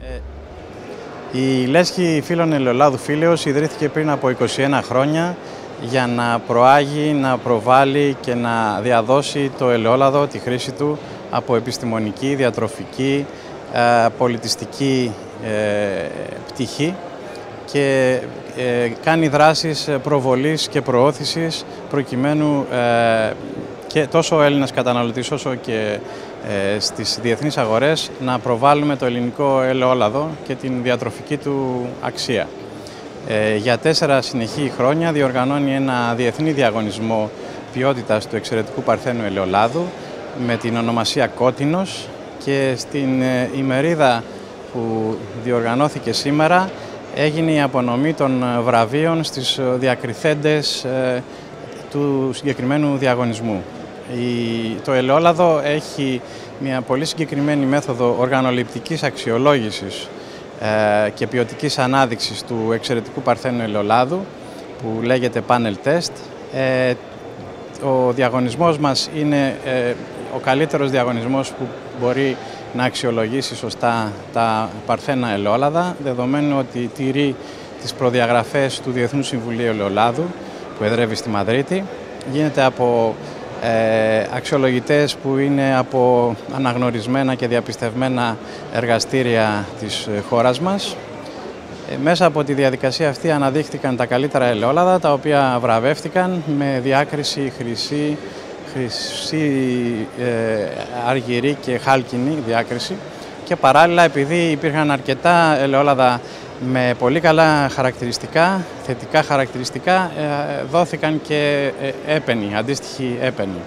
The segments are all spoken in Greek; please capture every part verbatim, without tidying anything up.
Η Λέσχη Φίλων Ελαιολάδου Φίλεως ιδρύθηκε πριν από είκοσι ένα χρόνια για να προάγει, να προβάλλει και να διαδώσει το ελαιόλαδο, τη χρήση του από επιστημονική, διατροφική, πολιτιστική πτυχή και κάνει δράσεις προβολής και προώθησης προκειμένου και τόσο ο Έλληνας καταναλωτής όσο και στις διεθνείς αγορές να προβάλλουμε το ελληνικό ελαιόλαδο και την διατροφική του αξία. Για τέσσερα συνεχή χρόνια διοργανώνει ένα διεθνή διαγωνισμό ποιότητας του εξαιρετικού παρθένου ελαιολάδου με την ονομασία Κότινος, και στην ημερίδα που διοργανώθηκε σήμερα έγινε η απονομή των βραβείων στις διακριθέντες του συγκεκριμένου διαγωνισμού. Το ελαιόλαδο έχει μια πολύ συγκεκριμένη μέθοδο οργανοληπτικής αξιολόγησης και ποιοτικής ανάδειξης του εξαιρετικού παρθένου ελαιολάδου που λέγεται Panel Test. Ο διαγωνισμός μας είναι ο καλύτερος διαγωνισμός που μπορεί να αξιολογήσει σωστά τα παρθένα ελαιόλαδα, δεδομένου ότι τηρεί τις προδιαγραφές του Διεθνούς Συμβουλίου Ελαιολάδου που εδρεύει στη Μαδρίτη. Γίνεται από ε, αξιολογητές που είναι από αναγνωρισμένα και διαπιστευμένα εργαστήρια της χώρας μας. Ε, μέσα από τη διαδικασία αυτή αναδείχθηκαν τα καλύτερα ελαιόλαδα, τα οποία βραβεύτηκαν με διάκριση χρυσή, χρυσή ε, αργυρή και χάλκινη διάκριση, και παράλληλα, επειδή υπήρχαν αρκετά ελαιόλαδα με πολύ καλά χαρακτηριστικά, θετικά χαρακτηριστικά, δόθηκαν και έπαινοι, αντίστοιχοι έπαινοι.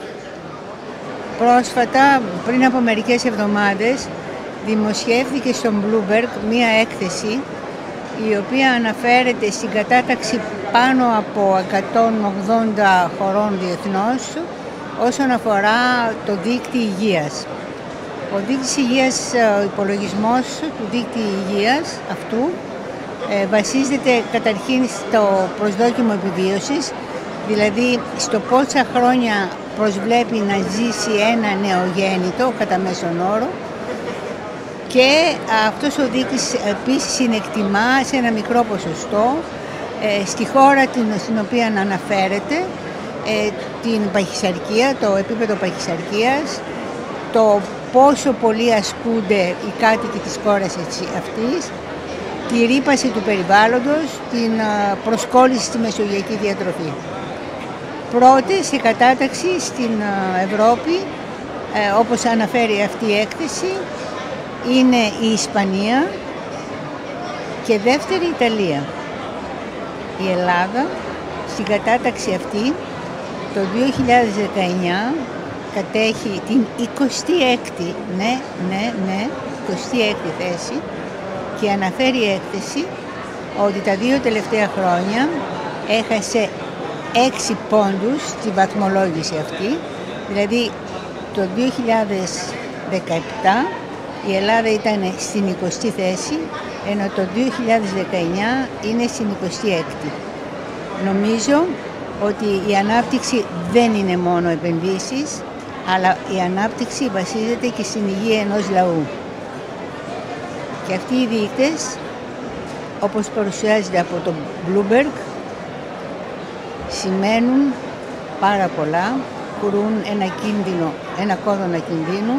Πρόσφατα, πριν από μερικές εβδομάδες, δημοσιεύθηκε στο Bloomberg μία έκθεση η οποία αναφέρεται στην κατάταξη πάνω από εκατόν ογδόντα χωρών διεθνώς όσον αφορά το δίκτυο υγείας. Ο δείκτης υγείας, ο υπολογισμός του δίκτυου υγείας αυτού ε, βασίζεται καταρχήν στο προσδόκιμο επιβίωσης, δηλαδή στο πόσα χρόνια προσβλέπει να ζήσει ένα νεογέννητο κατά μέσον όρο, και αυτός ο δείκτης επίσης συνεκτιμά σε ένα μικρό ποσοστό ε, στη χώρα την, στην οποία αναφέρεται ε, την παχυσαρκία, το επίπεδο παχυσαρκίας, το πόσο πολύ ασκούνται οι κάτοικοι της χώρας αυτής, τη ρύπαση του περιβάλλοντος, την προσκόλληση στη μεσογειακή διατροφή. Πρώτη σε κατάταξη στην Ευρώπη, όπως αναφέρει αυτή η έκθεση, είναι η Ισπανία και δεύτερη η Ιταλία. Η Ελλάδα στην κατάταξη αυτή το δύο χιλιάδες δεκαεννιά κατέχει την εικοστή έκτη, ναι, ναι, ναι, εικοστή έκτη θέση, και αναφέρει η έκθεση ότι τα δύο τελευταία χρόνια έχασε έξι πόντους στη βαθμολόγηση αυτή, δηλαδή το δύο χιλιάδες δεκαεπτά η Ελλάδα ήταν στην εικοστή θέση, ενώ το δύο χιλιάδες δεκαεννιά είναι στην εικοστή έκτη. Νομίζω ότι η ανάπτυξη δεν είναι μόνο επενδύσεις, αλλά η ανάπτυξη βασίζεται και στην υγεία ενός λαού. Και αυτοί οι δείκτες, όπως παρουσιάζεται από το Bloomberg, σημαίνουν πάρα πολλά, κουρούν ένα κίνδυνο, ένα κόδωνα κινδύνου,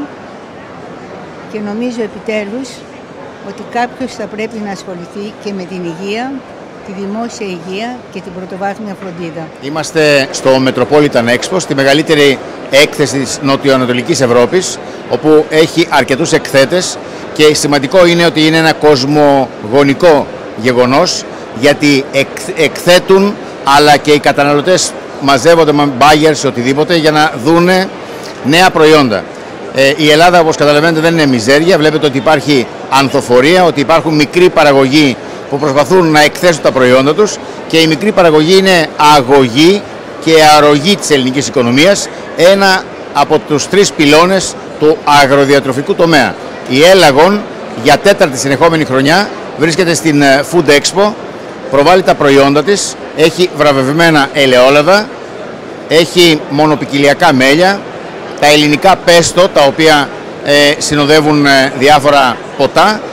και νομίζω επιτέλους ότι κάποιος θα πρέπει να ασχοληθεί και με την υγεία, τη δημόσια υγεία και την πρωτοβάθμια φροντίδα. Είμαστε στο Metropolitan Expo, στη μεγαλύτερη έκθεση της νοτιοανατολικής Ευρώπης, όπου έχει αρκετούς εκθέτες, και σημαντικό είναι ότι είναι ένα κοσμογονικό γεγονός, γιατί εκθέτουν, αλλά και οι καταναλωτές μαζεύονται με buyers οτιδήποτε για να δούνε νέα προϊόντα. Ε, η Ελλάδα, όπως καταλαβαίνετε, δεν είναι μιζέρια. Βλέπετε ότι υπάρχει ανθοφορία, ότι υπάρχουν μικροί παραγωγοί που προσπαθούν να εκθέσουν τα προϊόντα τους, και η μικρή παραγωγή είναι αγωγή και αρρωγή της ελληνικής οικονομίας, ένα από τους τρεις πυλώνες του αγροδιατροφικού τομέα. Η Elagon για τέταρτη συνεχόμενη χρονιά βρίσκεται στην Food Expo, προβάλλει τα προϊόντα της, έχει βραβευμένα ελαιόλαδα, έχει μονοπικιλιακά μέλια, τα ελληνικά πέστο, τα οποία ε, συνοδεύουν ε, διάφορα ποτά,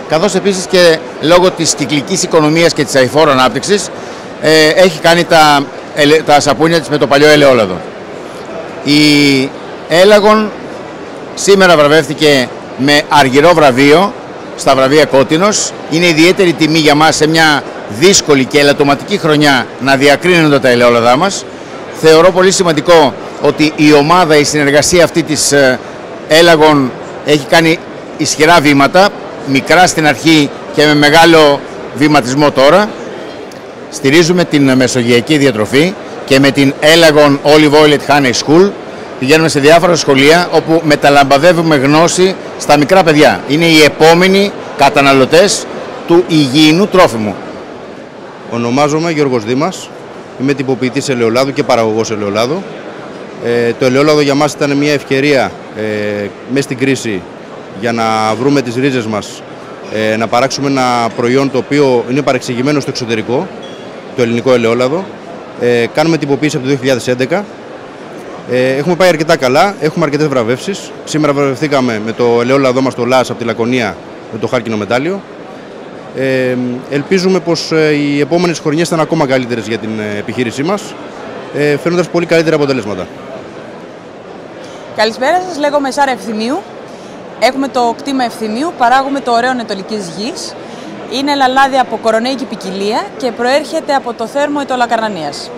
καθώς επίσης και λόγω της κυκλικής οικονομίας και της αειφόρου ανάπτυξης ε, έχει κάνει τα, τα σαπούνια της με το παλιό ελαιόλαδο. Η Έλαγον σήμερα βραβεύτηκε με αργυρό βραβείο στα βραβεία Κότινος. Είναι ιδιαίτερη τιμή για μας σε μια δύσκολη και ελαττωματική χρονιά να διακρίνονται τα ελαιόλαδά μας. Θεωρώ πολύ σημαντικό ότι η ομάδα, η συνεργασία αυτή της Έλαγον έχει κάνει ισχυρά βήματα, μικρά στην αρχή και με μεγάλο βηματισμό τώρα. Στηρίζουμε την μεσογειακή διατροφή και με την Έλαγον Olive Oil at Honey School πηγαίνουμε σε διάφορα σχολεία όπου μεταλαμπαδεύουμε γνώση στα μικρά παιδιά. Είναι οι επόμενοι καταναλωτές του υγιεινού τρόφιμου. Ονομάζομαι Γιώργος Δήμας, είμαι τυποποιητής ελαιολάδου και παραγωγός ελαιολάδου. Ε, το ελαιόλαδο για μας ήταν μια ευκαιρία ε, μέσα στην κρίση για να βρούμε τις ρίζες μας, ε, να παράξουμε ένα προϊόν το οποίο είναι παρεξηγημένο στο εξωτερικό, το ελληνικό ελαιόλαδο. Ε, κάνουμε τυποποίηση από το δύο χιλιάδες έντεκα. Ε, έχουμε πάει αρκετά καλά, έχουμε αρκετές βραβεύσεις. Σήμερα βραβευθήκαμε με το ελαιόλαδό μας το ΛΑΣ από τη Λακωνία με το χάρκινο μετάλλιο. Ε, ελπίζουμε πως ε, οι επόμενες χρονιές θα είναι ακόμα καλύτερες για την ε, επιχείρησή μας, ε, φέρνοντας πολύ καλύτερα αποτελέσματα. Καλησπέρα σας, λέγομαι Σάρα Ευθυμίου. Έχουμε το κτήμα Ευθυμίου, παράγουμε το ωραίο νετολικής γης. Είναι ελαιολάδι από κορονέικη ποικιλία και προέρχεται από το θέρμο Αιτωλακαρνανίας.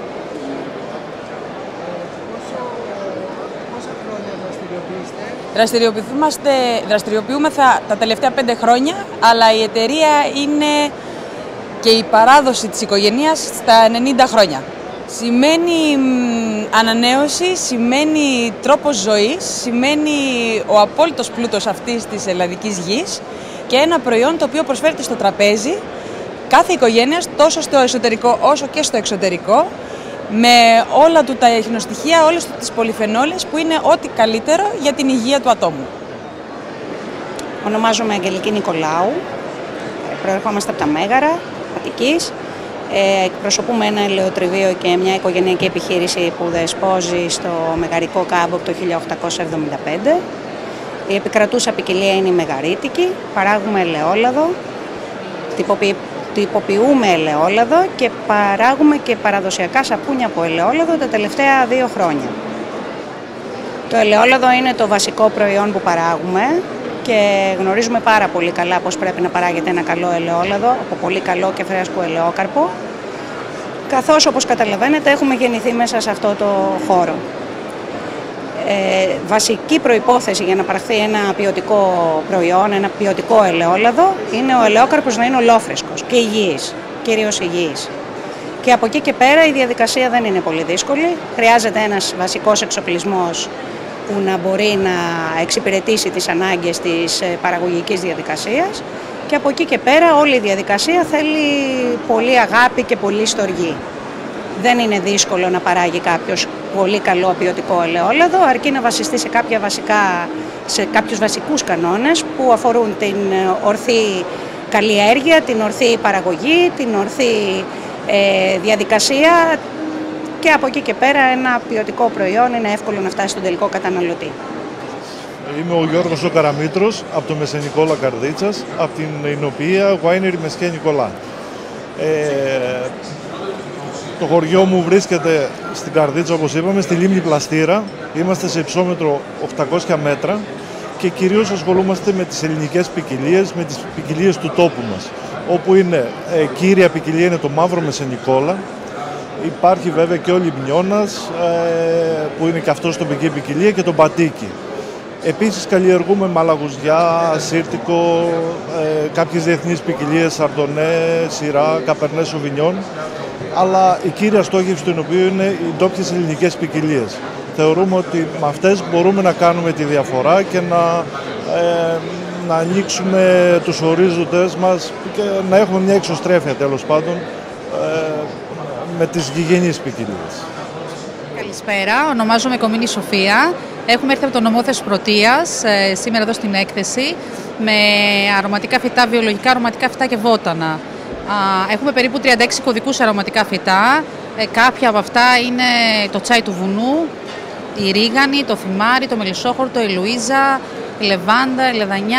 Δραστηριοποιούμαστε, δραστηριοποιούμεθα τα τελευταία πέντε χρόνια, αλλά η εταιρεία είναι και η παράδοση της οικογένειας στα ενενήντα χρόνια. Σημαίνει ανανέωση, σημαίνει τρόπος ζωής, σημαίνει ο απόλυτος πλούτος αυτής της ελλαδικής γης και ένα προϊόν το οποίο προσφέρεται στο τραπέζι κάθε οικογένειας, τόσο στο εσωτερικό όσο και στο εξωτερικό, με όλα του τα εχινοστοιχεία, όλες του τις πολυφενόλες που είναι ό,τι καλύτερο για την υγεία του ατόμου. Ονομάζομαι Αγγελική Νικολάου, προερχόμαστε από τα Μέγαρα, Αττικής. Ε, εκπροσωπούμε ένα ελαιοτριβείο και μια οικογενειακή επιχείρηση που δεσπόζει στο Μεγαρικό κάμπο από το χίλια οκτακόσια εβδομήντα πέντε. Η επικρατούσα ποικιλία είναι η μεγαρίτικη, παράγουμε ελαιόλαδο, τυποποιη... τυποποιούμε ελαιόλαδο και παράγουμε και παραδοσιακά σαπούνια από ελαιόλαδο τα τελευταία δύο χρόνια. Το ελαιόλαδο είναι το βασικό προϊόν που παράγουμε και γνωρίζουμε πάρα πολύ καλά πώς πρέπει να παράγεται ένα καλό ελαιόλαδο από πολύ καλό και φρέσκο ελαιόκαρπο, καθώς όπως καταλαβαίνετε έχουμε γεννηθεί μέσα σε αυτό το χώρο. Ε, βασική προϋπόθεση για να παραχθεί ένα ποιοτικό προϊόν, ένα ποιοτικό ελαιόλαδο, είναι ο ελαιόκαρπος να είναι ολόφρεσκος και υγιής, κυρίως υγιής. Και από εκεί και πέρα η διαδικασία δεν είναι πολύ δύσκολη, χρειάζεται ένας βασικός εξοπλισμός που να μπορεί να εξυπηρετήσει τις ανάγκες της παραγωγικής διαδικασίας και από εκεί και πέρα όλη η διαδικασία θέλει πολύ αγάπη και πολύ στοργή. Δεν είναι δύσκολο να παράγει κάποιος πολύ καλό ποιοτικό ελαιόλαδο, αρκεί να βασιστεί σε, κάποια βασικά, σε κάποιους βασικούς κανόνες που αφορούν την ορθή καλλιέργεια, την ορθή παραγωγή, την ορθή ε, διαδικασία και από εκεί και πέρα ένα ποιοτικό προϊόν είναι εύκολο να φτάσει στον τελικό καταναλωτή. Είμαι ο Γιώργος ο Καραμήτρος από το Μεσέ Νικόλα Καρδίτσας, από την εινοποιία Winery Μεσέ Νικολά. Ε, το χωριό μου βρίσκεται στην Καρδίτσα, όπως είπαμε, στη λίμνη Πλαστήρα. Είμαστε σε υψόμετρο οκτακόσια μέτρα και κυρίως ασχολούμαστε με τις ελληνικές ποικιλίες, με τις ποικιλίες του τόπου μας. Όπου είναι ε, κύρια ποικιλία είναι το μαύρο Μεσέ Νικόλα. Υπάρχει βέβαια και ο Λιμνιώνας, ε, που είναι και αυτός τοπική ποικιλία, και το Μπατίκι. Επίσης καλλιεργούμε μαλαγουζιά, σύρτικο, ε, κάποιες διεθνείς ποικιλίες, σαρντονέ, σιρά, καπερνέ σοβινιόν, αλλά η κύρια στόχευση του οποίου είναι οι ντόπιες ελληνικές ποικιλίες. Θεωρούμε ότι με αυτές μπορούμε να κάνουμε τη διαφορά και να, ε, να ανοίξουμε τους ορίζοντες μας και να έχουμε μια εξωστρέφεια τέλος πάντων ε, με τις γηγενείς ποικιλίες. Καλησπέρα, ονομάζομαι Κομίνη Σοφία. Έχουμε έρθει από το νομό Θεσπρωτείας ε, σήμερα εδώ στην έκθεση με αρωματικά φυτά, βιολογικά αρωματικά φυτά και βότανα. Α, έχουμε περίπου τριάντα έξι κωδικούς αρωματικά φυτά. Ε, κάποια από αυτά είναι το τσάι του βουνού, η ρίγανη, το θυμάρι, το μελισσόχορτο, η λουίζα, η λεβάντα, η λεδανιά,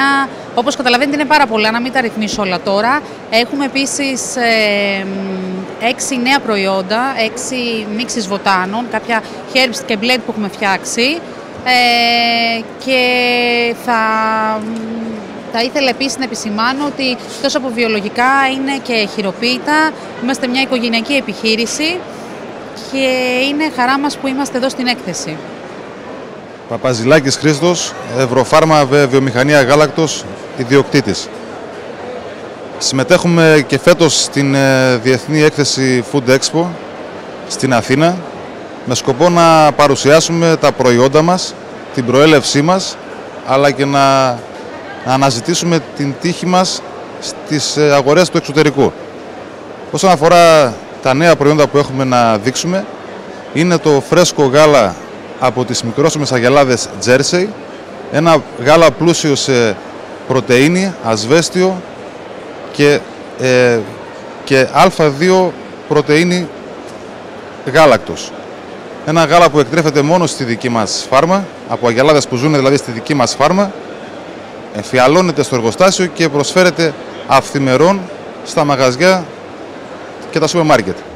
Όπως καταλαβαίνετε είναι πάρα πολλά, να μην τα ρυθμίσω όλα τώρα. Έχουμε επίσης ε, έξι νέα προϊόντα, έξι μίξεις βοτάνων, κάποια herbs και blend που έχουμε φτιάξει ε, και θα, θα ήθελα επίσης να επισημάνω ότι τόσο από βιολογικά είναι και χειροποίητα. Είμαστε μια οικογενειακή επιχείρηση και είναι χαρά μας που είμαστε εδώ στην έκθεση. Παπαζηλάκης Χρήστος, Ευρωφάρμα Βιομηχανία Γάλακτος, ιδιοκτήτης. Συμμετέχουμε και φέτος στην Διεθνή Έκθεση Food Expo στην Αθήνα με σκοπό να παρουσιάσουμε τα προϊόντα μας, την προέλευσή μας, αλλά και να αναζητήσουμε την τύχη μας στις αγορές του εξωτερικού. Όσον αφορά τα νέα προϊόντα που έχουμε να δείξουμε, είναι το φρέσκο γάλα από τις μικρόσωμες αγελάδες Jersey, ένα γάλα πλούσιο σε πρωτεΐνη, ασβέστιο και, ε, και α δύο πρωτεΐνη γάλακτος. Ένα γάλα που εκτρέφεται μόνο στη δική μας φάρμα, από αγελάδες που ζουν δηλαδή στη δική μας φάρμα, εμφιαλώνεται στο εργοστάσιο και προσφέρεται αυθημερών στα μαγαζιά και τα σούπερ μάρκετ.